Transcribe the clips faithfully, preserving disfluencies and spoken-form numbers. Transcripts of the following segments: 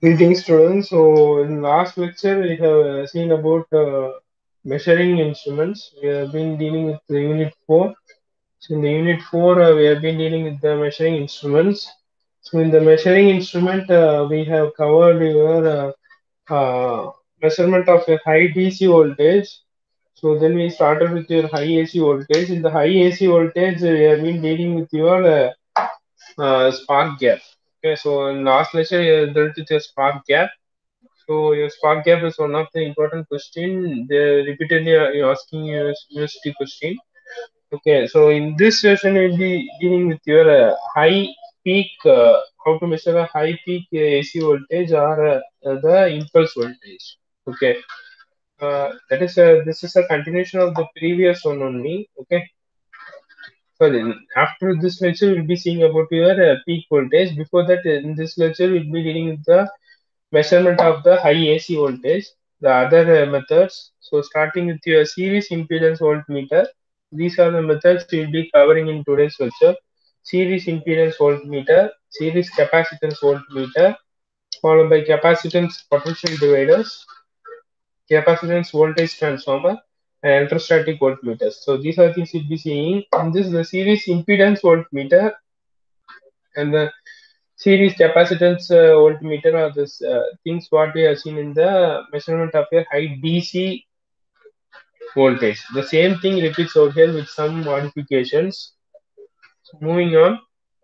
Greetings, students. So, in last lecture, we have uh, seen about uh, measuring instruments. We have been dealing with the unit four. So, in the unit four, uh, we have been dealing with the measuring instruments. So, in the measuring instrument, uh, we have covered your uh, uh, measurement of a high D C voltage. So, then we started with your high A C voltage. In the high A C voltage, uh, we have been dealing with your uh, uh, spark gap. Okay, so in last lecture, you dealt with your spark gap. So your spark gap is one of the important question. They repeatedly are asking you a university question. Okay, so in this session we'll be dealing with your uh, high peak, uh, how to measure a high peak uh, A C voltage or uh, uh, the impulse voltage. Okay, uh, that is a this is a continuation of the previous one only. Okay, so then after this lecture we'll be seeing about your uh, peak voltage. Before that, in this lecture we'll be dealing with the measurement of the high A C voltage, the other uh, methods. So starting with your series impedance voltmeter, these are the methods we will be covering in today's lecture. Series impedance voltmeter, series capacitance voltmeter, followed by capacitance potential dividers, capacitance voltage transformer, and electrostatic voltmeters. So these are things we'll be seeing. In this, the series impedance voltmeter and the series capacitance uh, voltmeter are this uh, things what we have seen in the measurement of a high D C voltage. The same thing repeats out here with some modifications. So moving on.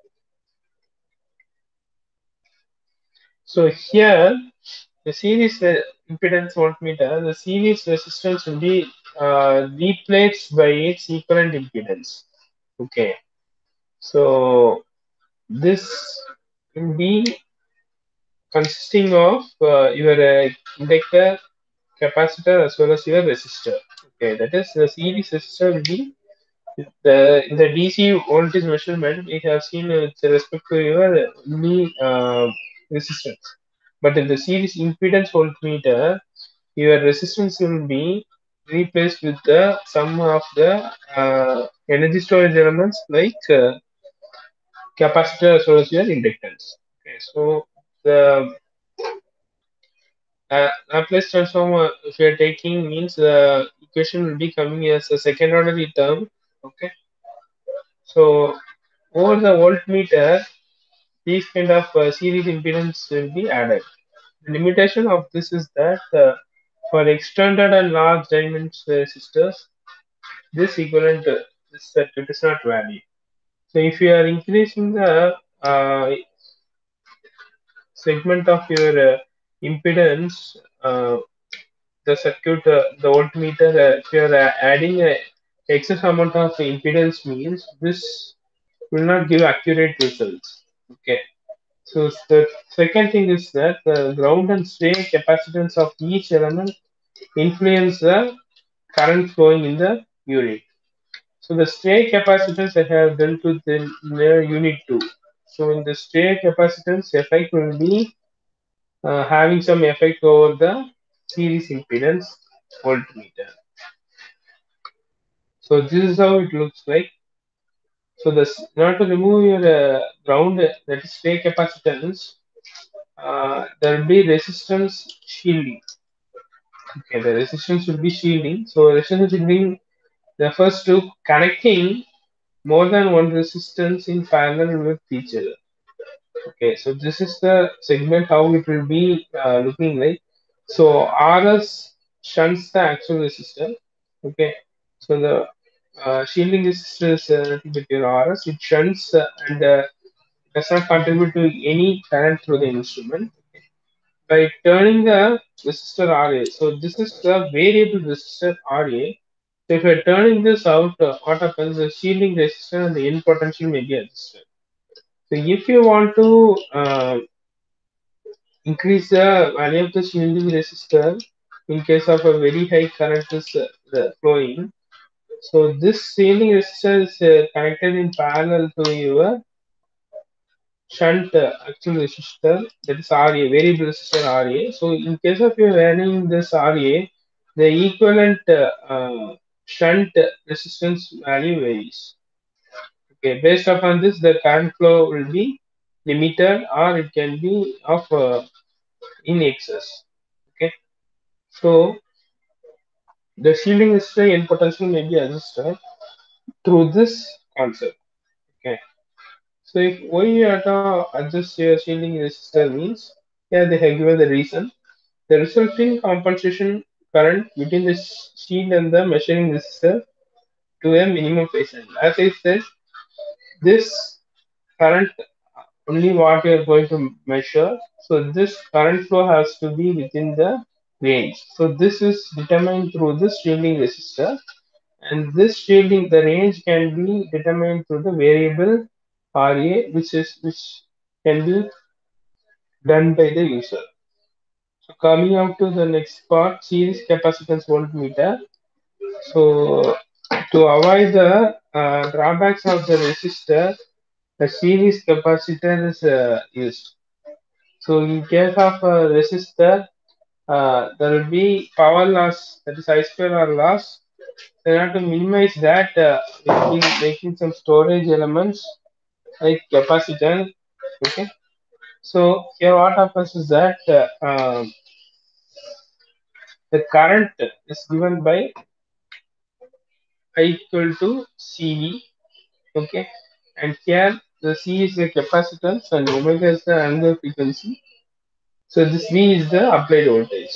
So here the series uh, impedance voltmeter, the series resistance will be uh, replaced by its equivalent impedance. Okay. So this will be consisting of uh, your uh, inductor, capacitor as well as your resistor. Okay, that is the series resistor will be the in the D C voltage measurement we have seen with respect to your knee uh, resistance. But in the series impedance voltmeter, your resistance will be replaced with the sum of the uh, energy storage elements like uh, capacitor as well as your inductance. Okay, so the Uh, Laplace transform, uh, if you are taking, means the equation will be coming as a second order term. Okay. So over the voltmeter, these kind of uh, series impedance will be added. The limitation of this is that uh, for extended and large dimension resistors, this equivalent uh, this circuit is not valid. So if you are increasing the uh, segment of your uh, impedance, uh, the circuit, uh, the voltmeter, uh, if you are uh, adding a excess amount of impedance means this will not give accurate results. Okay. So the second thing is that the ground and stray capacitance of each element influence the current flowing in the unit. So the stray capacitance I have dealt with in the unit two. So in the stray capacitance effect will be uh, having some effect over the series impedance voltmeter. So this is how it looks like. So this in order to remove your uh, ground, uh, that is stray capacitance, uh, there will be resistance shielding. Okay, the resistance will be shielding. So resistance shielding refers to connecting more than one resistance in parallel with each other. Okay, so this is the segment how it will be uh, looking like. So R S shunts the actual resistor. Okay, so the uh, shielding resistor is a little bit your R S. It shunts uh, and uh, does not contribute to any current through the instrument by turning the resistor R A. So this is the variable resistor R A. So if you're turning this out, uh, what happens? The shielding resistor and the in potential may be adjusted. So if you want to uh, increase the value of the shielding resistor in case of a very high current is uh, flowing, so this shielding resistor is uh, connected in parallel to your shunt uh, actual resistor, that is R A, variable resistor R A. So in case of you running this R A, the equivalent uh, uh, shunt resistance value varies. Okay, based upon this, the current flow will be limited or it can be of uh, in excess. Okay, so the shielding resistor and potential may be adjusted through this concept. Okay, so if we are to adjust your shielding resistor means here they have given the reason. The resulting compensation current between the shield and the measuring resistor to a minimum phase angle. As I said, this current only what we are going to measure. So this current flow has to be within the range. So this is determined through this shielding resistor, and this shielding the range can be determined through the variable R A, which is which can be done by the user. So coming out to the next part, series capacitance voltmeter. So to avoid the uh, drawbacks of the resistor, the series capacitor is uh, used. So in case of a resistor, uh, there will be power loss, that is I square R loss. So in order to minimize that, uh, we'll be making some storage elements like capacitance. Okay. So here what happens is that uh, um, the current is given by I equal to C V. Okay. And here the C is the capacitance and omega is the angular frequency. So this V is the applied voltage.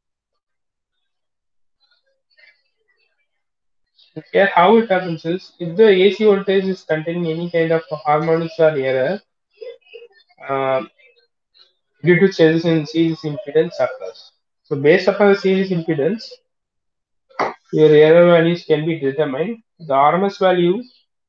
Here, how it happens is if the A C voltage is containing any kind of harmonics or error uh, due to changes in series impedance occurs. So, based upon the series impedance, your error values can be determined. The R M S value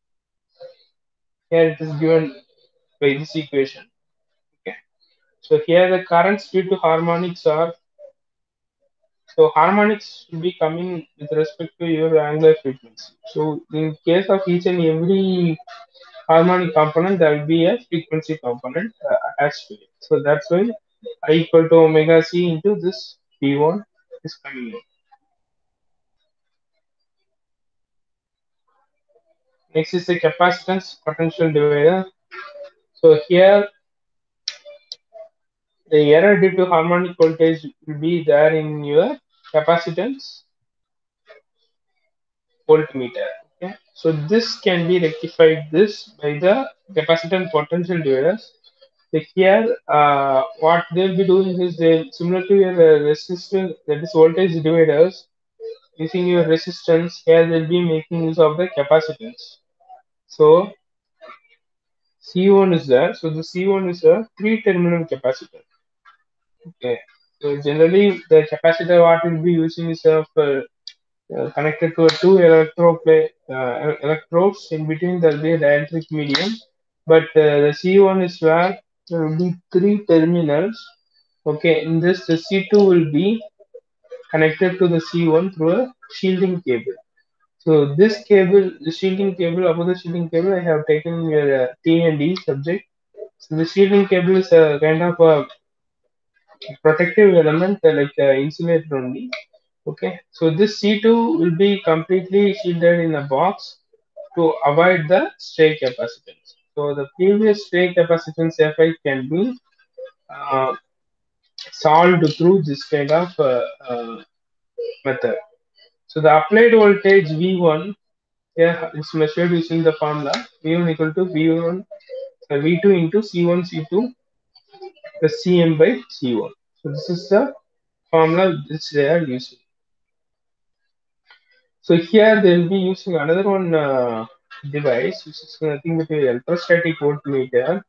here it is given by this equation. Okay. So here the currents due to harmonics are so harmonics will be coming with respect to your angular frequency. So in case of each and every harmonic component, there will be a frequency component uh, attached to it. So that's why I equal to omega c into this V one is coming in. Next is the capacitance potential divider. So here the error due to harmonic voltage will be there in your capacitance voltmeter. Okay. So this can be rectified this by the capacitance potential dividers. So here, uh, what they'll be doing is they similar to your uh, resistance, that is voltage dividers, using your resistance. Here they'll be making use of the capacitance. So C one is there. So the C one is a three-terminal capacitor. Okay. So generally, the capacitor what will be using is of uh, uh, connected to a two electro play, uh, electrodes. In between there will be a dielectric medium, but uh, the C one is where there will be three terminals. Okay, in this the C two will be connected to the C one through a shielding cable. So this cable, the shielding cable, above the shielding cable, I have taken your uh, T and D subject. So the shielding cable is a kind of a protective element, uh, like uh, insulator only. Okay, so this C two will be completely shielded in a box to avoid the stray capacitance. So the previous stray capacitance Fi can be uh, solved through this kind of uh, uh, method. So the applied voltage V one here is measured using the formula V one equal to V one uh, V two into C one C two plus Cm by C one. So this is the formula which they are using. So here they will be using another one uh, device which is nothing but a electrostatic voltmeter.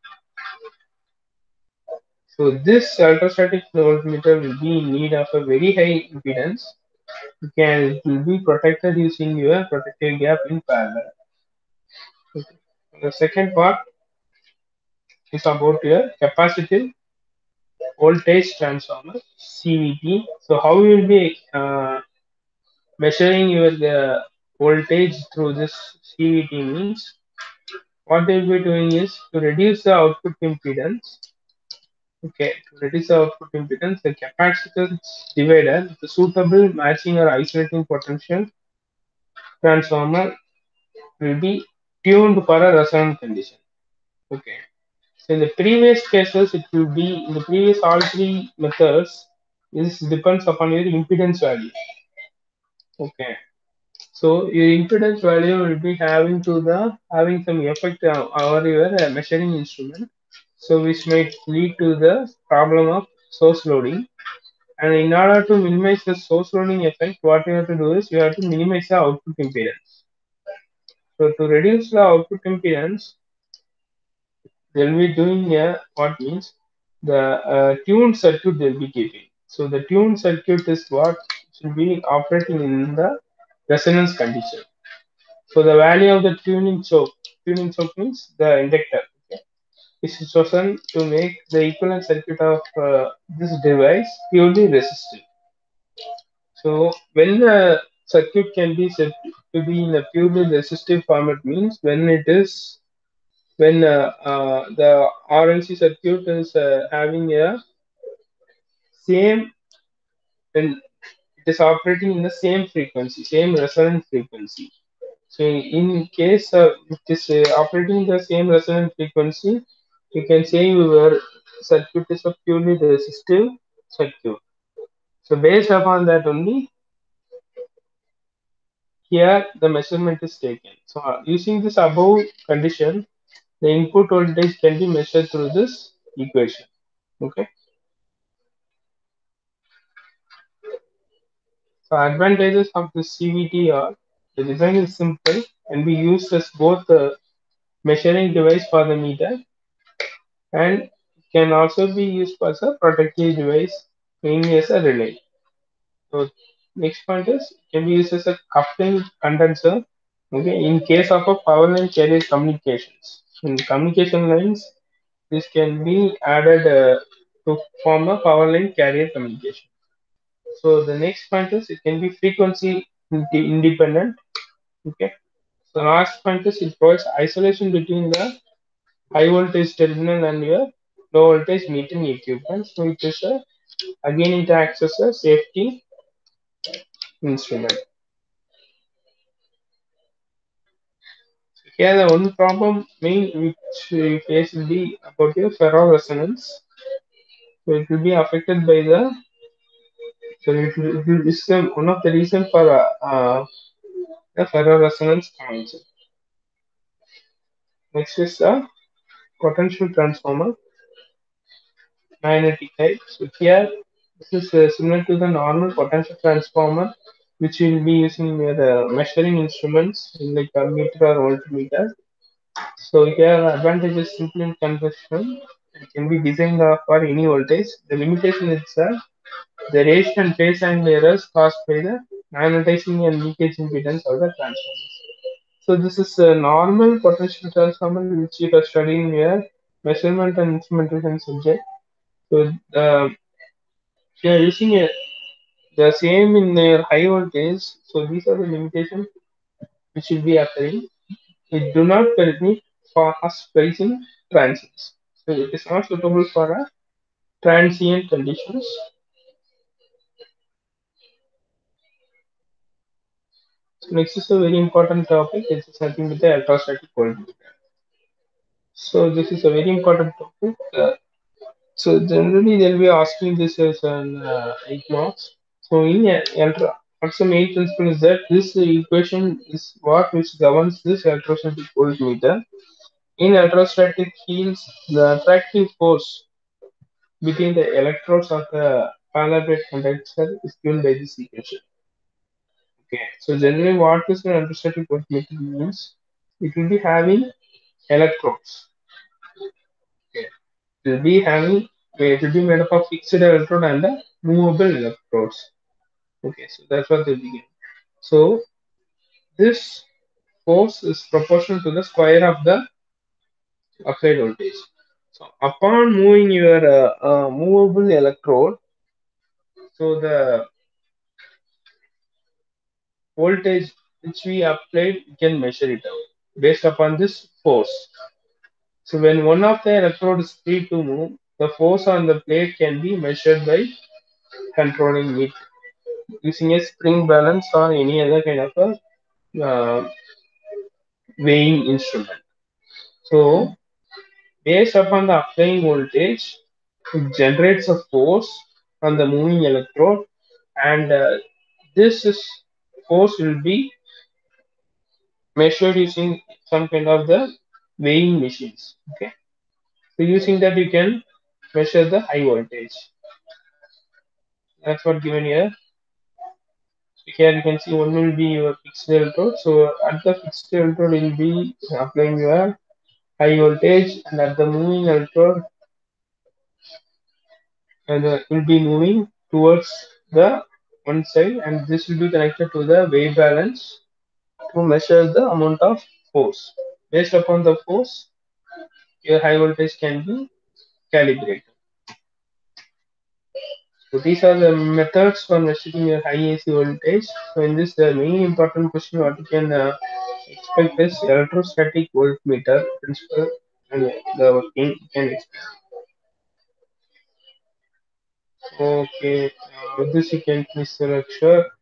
So this electrostatic voltmeter will be in need of a very high impedance. You can it will be protected using your protective gap in parallel. Okay. The second part is about your capacitive voltage transformer C V T. So how you will be uh, measuring your uh, voltage through this C V T means what they will be doing is to reduce the output impedance. Okay, to reduce the output impedance, the capacitance divider, the suitable matching or isolating potential transformer will be tuned for a resonant condition. Okay, So in the previous cases, it will be in the previous all three methods. This depends upon your impedance value. Okay. So your impedance value will be having to the having some effect on over your uh, measuring instrument. So which might lead to the problem of source loading. And in order to minimize the source loading effect, what you have to do is you have to minimize the output impedance. So to reduce the output impedance, they'll be doing a what means the uh, tuned circuit they'll be keeping. So the tuned circuit is what should be operating in the resonance condition. So the value of the tuning choke, tuning choke means the inductor, okay, is chosen to make the equivalent circuit of uh, this device purely resistive. So when the circuit can be said to be in a purely resistive format means when it is when uh, uh, the R L C circuit is uh, having a same when it is operating in the same frequency, same resonant frequency. So in case uh, it is uh, operating in the same resonant frequency, you can say your circuit is a purely resistive circuit. So based upon that only, here the measurement is taken. So uh, using this above condition, the input voltage can be measured through this equation. Okay. So advantages of the C V T are the design is simple and be used as both a measuring device for the meter and can also be used as a protective device, mainly as a relay. So next point is can be used as a coupling condenser. Okay, in case of a power line carrier communications. In communication lines, this can be added uh, to form a power line carrier communication. So the next point is it can be frequency independent. Okay. So last point is it provides isolation between the high voltage terminal and your low voltage metering equipment. So it is a again it acts as a safety instrument. Here the one problem main which we face will be about your ferro resonance. So it will be affected by the so it will, it will is the, one of the reason for uh, uh, the ferro resonance concept. Next is the potential transformer magnetic type. So here this is uh, similar to the normal potential transformer which you will be using in your uh, measuring instruments like a meter or voltmeter. So here advantage is simple in conversion. It can be designed uh, for any voltage. The limitation is uh, the ratio and phase angle errors caused by the magnetizing and leakage impedance of the transformers. So this is a normal potential transformer which you have studied in your measurement and instrumentation subject. So uh, if you are using a, the same in their high voltage, so these are the limitations which will be occurring. It do not permit fast pricing transients. So it is not suitable for a transient conditions. So next is a very important topic. It is something with the electrostatic voltmeter. So this is a very important topic. Uh, so generally they'll be asking this as an uh, eight marks. So in a- electro, what's the main principle is that this equation is what which governs this electrostatic voltmeter. In electrostatic fields, the attractive force between the electrodes of the parallel plate conductor is given by this equation. Okay, so generally what is an electrostatic voltmeter means? It will be having electrodes. Okay, it will be having it will be made up of fixed electrode and the movable electrodes. Okay, so that's what they begin. So this force is proportional to the square of the applied voltage. So upon moving your uh, uh, movable electrode, so the voltage which we applied, we can measure it out based upon this force. So when one of the electrode is free to move, the force on the plate can be measured by controlling it using a spring balance or any other kind of a uh, weighing instrument. So Based upon the applying voltage, it generates a force on the moving electrode, and uh, this is force will be measured using some kind of the weighing machines. Okay, so using that you can measure the high voltage. That's what given here. Here you can see one will be your fixed electrode. So at the fixed electrode will be applying your high voltage, and at the moving electrode and uh, will be moving towards the one side, and this will be connected to the weight balance to measure the amount of force. Based upon the force, your high voltage can be calibrated. So these are the methods for measuring your high A C voltage. So in this, the main important question what you can uh, expect is electrostatic voltmeter principle and the working you can expect. Okay, uh, with this you can finish the lecture.